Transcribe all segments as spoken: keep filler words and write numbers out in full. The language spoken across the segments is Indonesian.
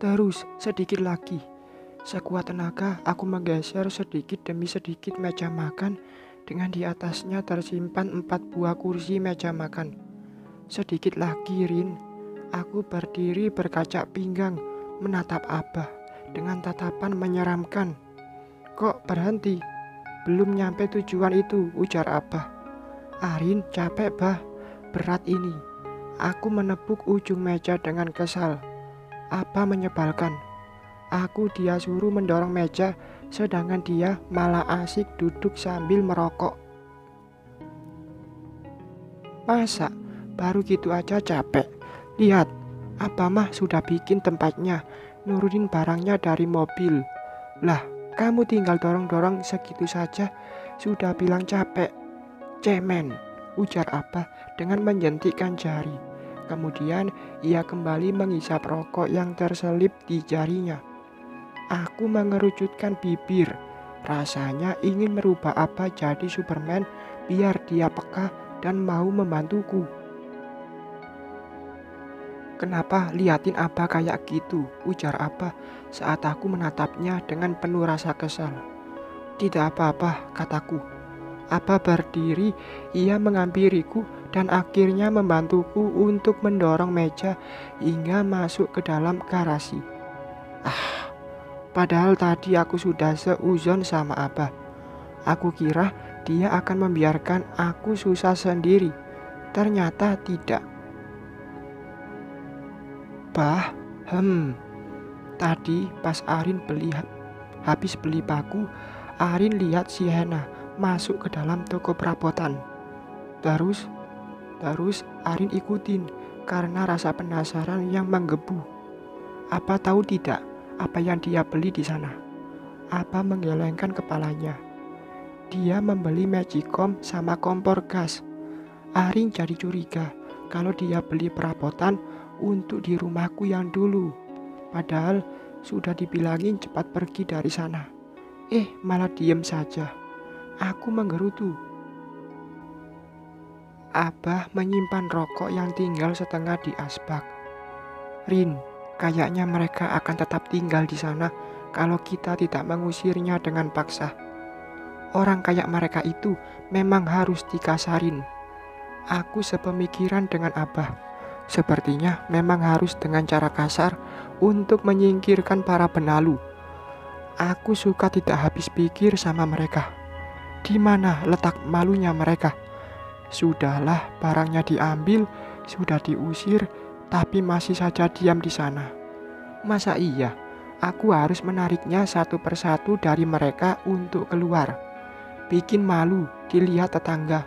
Terus sedikit lagi. Sekuat tenaga aku menggeser sedikit demi sedikit meja makan dengan di atasnya tersimpan empat buah kursi meja makan. Sedikit lagi, Rin. Aku berdiri berkaca pinggang menatap Abah dengan tatapan menyeramkan. Kok berhenti? Belum nyampe tujuan itu, ujar Abah. Arin, capek bah, berat ini. Aku menepuk ujung meja dengan kesal. Abah menyebalkan. Aku dia suruh mendorong meja, sedangkan dia malah asik duduk sambil merokok. Masa baru gitu aja capek? Lihat, Abah mah sudah bikin tempatnya, nurunin barangnya dari mobil. Lah, kamu tinggal dorong-dorong segitu saja, sudah bilang capek. Cemen, ujar Abah dengan menjentikkan jari. Kemudian ia kembali menghisap rokok yang terselip di jarinya. Aku mengerucutkan bibir. Rasanya ingin merubah Abah jadi Superman biar dia peka dan mau membantuku. Kenapa liatin Abah kayak gitu, ujar Abah saat aku menatapnya dengan penuh rasa kesal. Tidak apa-apa, kataku. Abah berdiri, ia menghampiriku dan akhirnya membantuku untuk mendorong meja hingga masuk ke dalam garasi. Ah, padahal tadi aku sudah seuzon sama Abah. Aku kira dia akan membiarkan aku susah sendiri. Ternyata tidak. Bah, hem. Tadi pas Arin beli habis beli paku, Arin lihat si Hena masuk ke dalam toko perabotan. Terus, terus Arin ikutin karena rasa penasaran yang menggebu. Apa tahu tidak apa yang dia beli di sana? Apa menggelengkan kepalanya. Dia membeli magicom sama kompor gas. Arin jadi curiga kalau dia beli perabotan untuk di rumahku yang dulu. Padahal sudah dibilangin cepat pergi dari sana. Eh, malah diem saja. Aku menggerutu. Abah menyimpan rokok yang tinggal setengah di asbak. Rin, kayaknya mereka akan tetap tinggal di sana kalau kita tidak mengusirnya dengan paksa. Orang kayak mereka itu memang harus dikasarin. Aku sepemikiran dengan Abah. Sepertinya memang harus dengan cara kasar untuk menyingkirkan para benalu. Aku suka tidak habis pikir sama mereka. Di mana letak malunya mereka? Sudahlah, barangnya diambil, sudah diusir, tapi masih saja diam di sana. Masa iya, aku harus menariknya satu persatu dari mereka untuk keluar. Bikin malu dilihat tetangga.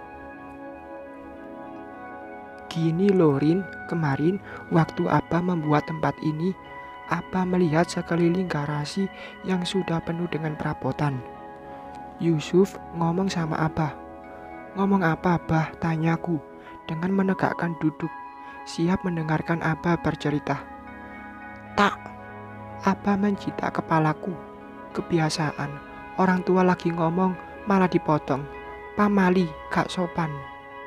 Gini loh Rin, kemarin waktu Abah membuat tempat ini, Abah melihat sekeliling garasi yang sudah penuh dengan perabotan. Yusuf ngomong sama Abah. Ngomong apa Abah? Tanyaku dengan menegakkan duduk, siap mendengarkan Abah bercerita. Tak, Abah mencita kepalaku. Kebiasaan, orang tua lagi ngomong malah dipotong. Pamali, gak sopan.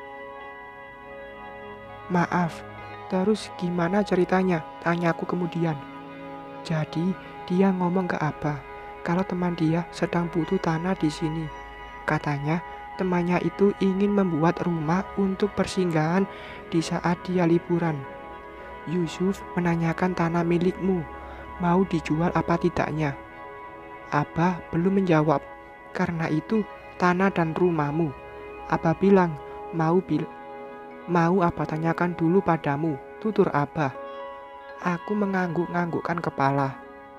Maaf, terus gimana ceritanya? Tanyaku kemudian. Jadi dia ngomong ke Abah kalau teman dia sedang butuh tanah di sini. Katanya temannya itu ingin membuat rumah untuk persinggahan di saat dia liburan. Yusuf menanyakan tanah milikmu mau dijual apa tidaknya. Abah belum menjawab. Karena itu tanah dan rumahmu. Abah bilang mau bil Mau apa tanyakan dulu padamu, tutur Abah. Aku mengangguk-anggukkan kepala.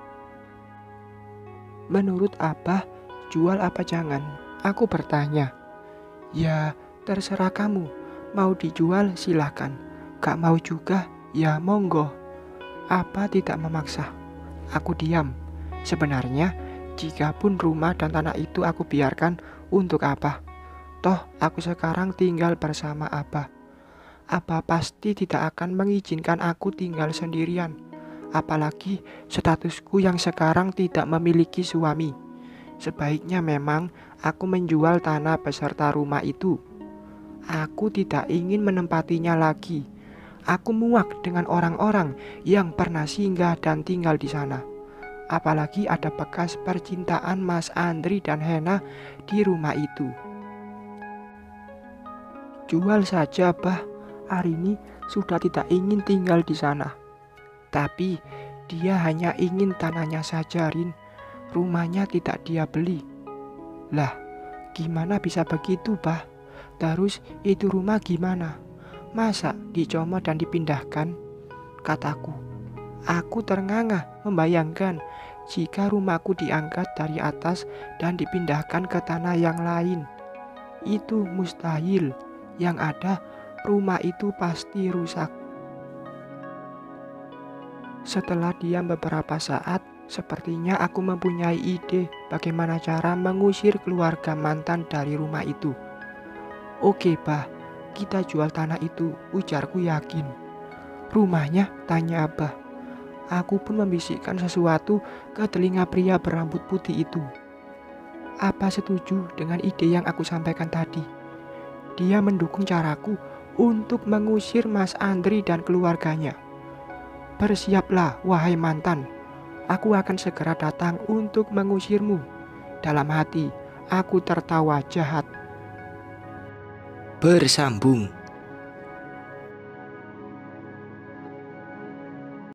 Menurut Abah, jual apa jangan? Aku bertanya. Ya, terserah kamu. Mau dijual silahkan. Gak mau juga, ya monggo. Abah tidak memaksa. Aku diam. Sebenarnya, jika pun rumah dan tanah itu aku biarkan, untuk apa? Toh, aku sekarang tinggal bersama Abah. Abah pasti tidak akan mengizinkan aku tinggal sendirian. Apalagi statusku yang sekarang tidak memiliki suami. Sebaiknya memang aku menjual tanah beserta rumah itu. Aku tidak ingin menempatinya lagi. Aku muak dengan orang-orang yang pernah singgah dan tinggal di sana. Apalagi ada bekas percintaan Mas Andri dan Hena di rumah itu. Jual saja, Bah. Arini sudah tidak ingin tinggal di sana. Tapi dia hanya ingin tanahnya saja, Rin. Rumahnya tidak dia beli. Lah, gimana bisa begitu, Bah? Terus itu rumah gimana? Masa dicomot dan dipindahkan? Kataku. Aku ternganga membayangkan jika rumahku diangkat dari atas dan dipindahkan ke tanah yang lain. Itu mustahil. Yang ada, rumah itu pasti rusak. Setelah diam beberapa saat, sepertinya aku mempunyai ide bagaimana cara mengusir keluarga mantan dari rumah itu. Oke, Bah, kita jual tanah itu, ujarku yakin. Rumahnya? Tanya Abah. Aku pun membisikkan sesuatu ke telinga pria berambut putih itu. Apa setuju dengan ide yang aku sampaikan tadi? Dia mendukung caraku untuk mengusir Mas Andri dan keluarganya. Bersiaplah, wahai mantan. Aku akan segera datang untuk mengusirmu. Dalam hati, aku tertawa jahat. Bersambung.